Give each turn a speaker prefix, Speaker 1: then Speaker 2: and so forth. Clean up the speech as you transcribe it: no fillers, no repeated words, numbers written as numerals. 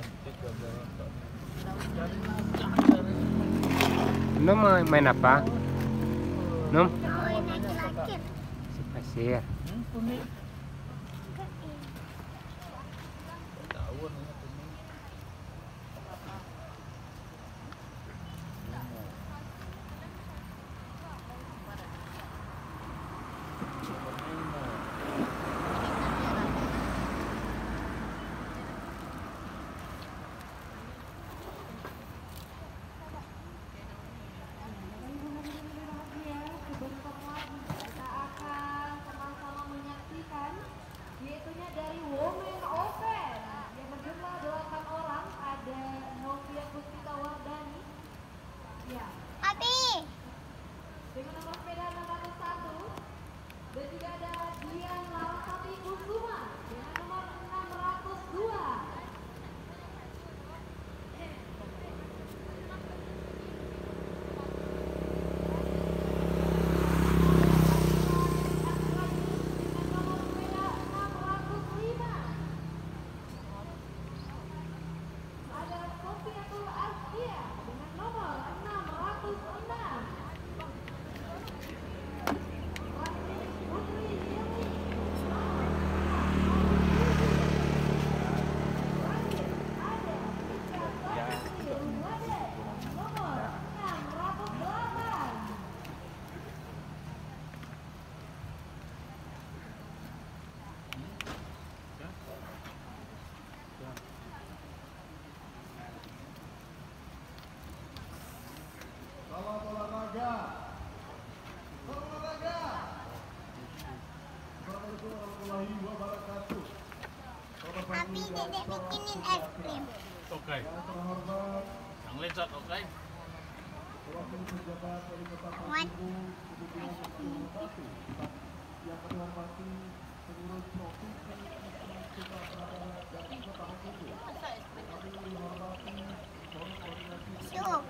Speaker 1: Nom main apa? Nom?
Speaker 2: Main rakit.
Speaker 1: Si pasir.
Speaker 3: Dari Women Open yang berjumlah 8 orang, ada Novia Puspita Wardani ya
Speaker 2: Abi.
Speaker 3: dengan nomor sepeda 601, dan juga ada Dian Larasati Kusuma dengan nomor 602.
Speaker 4: Salam olahraga. Salam olahraga. Assalamualaikum warahmatullahi wabarakatuh.
Speaker 2: Abi, Dedek bikinin es krim.
Speaker 5: Oke.
Speaker 4: Yang terhormat
Speaker 5: Yang lezat, oke.
Speaker 4: Wakil Pejabat Wali Kota
Speaker 2: Wan.
Speaker 4: Pacific, Kebutuhan Sepuluh Batu. Yang kami hormati pengurus provinsi Sumatera Barat dan Kota Pacific. Kami menghormati Forum Koordinasi
Speaker 2: Sup.